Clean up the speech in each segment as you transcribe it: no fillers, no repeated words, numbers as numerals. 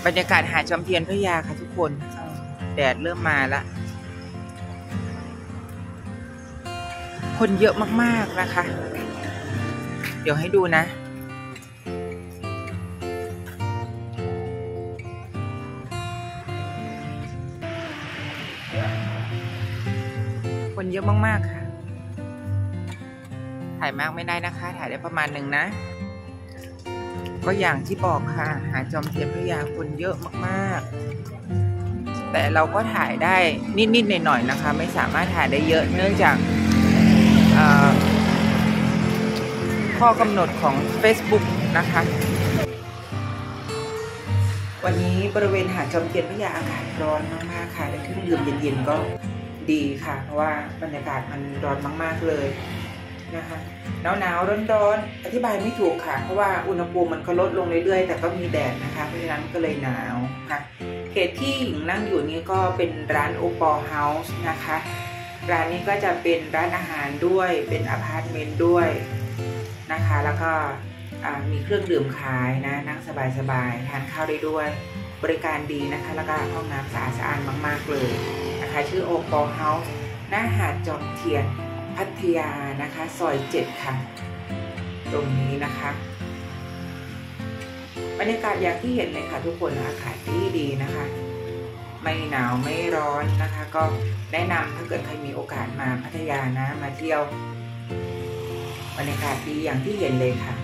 บรรยากาศหาดจอมเทียนพัทยาค่ะทุกคนแดดเริ่มมาละคนเยอะมากๆนะคะเดี๋ยวให้ดูนะคนเยอะมากๆค่ะถ่ายมากไม่ได้นะคะถ่ายได้ประมาณหนึ่งนะก็อย่างที่บอกค่ะหาดจอมเทียนพัทยาคนเยอะมากๆแต่เราก็ถ่ายได้นิดๆหน่อยๆนะคะไม่สามารถถ่ายได้เยอะเนื่องจากข้อกำหนดของ Facebook นะคะวันนี้บริเวณหาดจอมเทียนพัทยาอากาศร้อนมากๆค่ะและเครื่องดื่มเย็นๆก็ดีค่ะเพราะว่าบรรยากาศมันร้อนมากๆเลยนะคะหนาวร้อนอธิบายไม่ถูกค่ะเพราะว่าอุณหภูมิมันก็ลดลงเรื่อยๆแต่ก็มีแดดนะคะเพราะฉะนั้นก็เลยหนาวค่ะเขตที่หญิงนั่งอยู่นี้ก็เป็นร้านโอปอล์เฮาส์นะคะร้านนี้ก็จะเป็นร้านอาหารด้วยเป็นอพาร์ตเมนต์ด้วยนะคะแล้วก็มีเครื่องดื่มขายนะนั่งสบายๆทานข้าวได้ด้วยบริการดีนะคะแล้วก็ห้องน้ำสะอาดมากๆเลยนะคะชื่อโอปอล์เฮาส์หน้าหาดจอมเทียนพัทยานะคะซอย7ค่ะตรงนี้นะคะบรรยากาศอย่างที่เห็นเลยค่ะทุกคนอากาศดีนะคะไม่หนาวไม่ร้อนนะคะก็แนะนำถ้าเกิดใครมีโอกาสมาพัทยานะมาเที่ยวบรรยากาศดีอย่างที่เห็นเลยค่ะ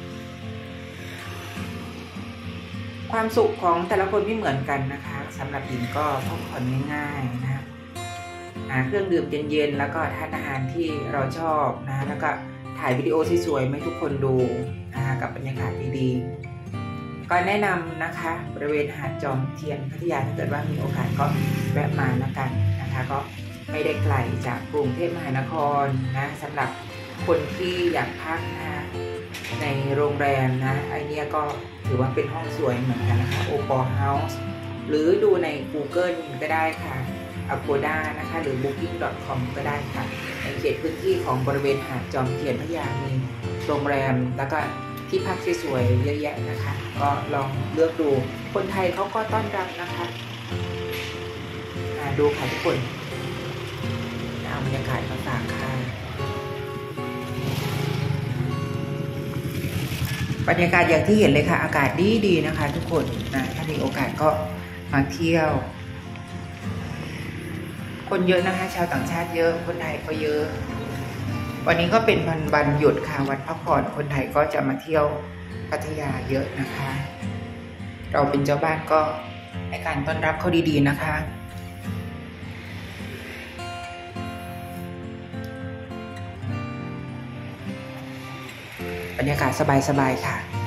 ความสุขของแต่ละคนไม่เหมือนกันนะคะสำหรับหญิงก็พักผ่อนง่ายๆนะหาเครื่องดื่มเย็นๆแล้วก็ทานอาหารที่เราชอบนะแล้วก็ถ่ายวิดีโอสวยๆให้ทุกคนดูนะคะกับบรรยากาศดีๆก็แนะนำนะคะบริเวณหาดจอมเทียนพัทยาถ้าเกิดว่ามีโอกาสก็แวะมาแล้วกันนะคะก็ไม่ได้ไกลจากกรุงเทพมหานครนะสำหรับคนที่อยากพักนะในโรงแรมนะไอเนี้ยก็ถือว่าเป็นห้องสวยเหมือนกันนะคะโอปอล์เฮาส์หรือดูใน Google ก็ได้ค่ะ Agoda นะคะหรือ booking.com ก็ได้ค่ะในเขตพื้นที่ของบริเวณหาดจอมเทียนพัทยามีโรงแรมแล้วก็ที่พักสวยๆเยอะแยะนะคะก็ลองเลือกดูคนไทยเขาก็ต้อนรับนะคะดูค่ะทุกคนเอาบรรยากาศมาฝากค่ะบรรยากาศอย่างที่เห็นเลยค่ะอากาศดีๆนะคะทุกคนนะถ้ามีโอกาสก็มาเที่ยวคนเยอะนะคะชาวต่างชาติเยอะคนไทยก็เยอะวันนี้ก็เป็นวันหยุดค่ะวันพักผ่อนคนไทยก็จะมาเที่ยวพัทยาเยอะนะคะเราเป็นเจ้าบ้านก็ให้การต้อนรับเขาดีๆนะคะบรรยากาศสบายๆค่ะ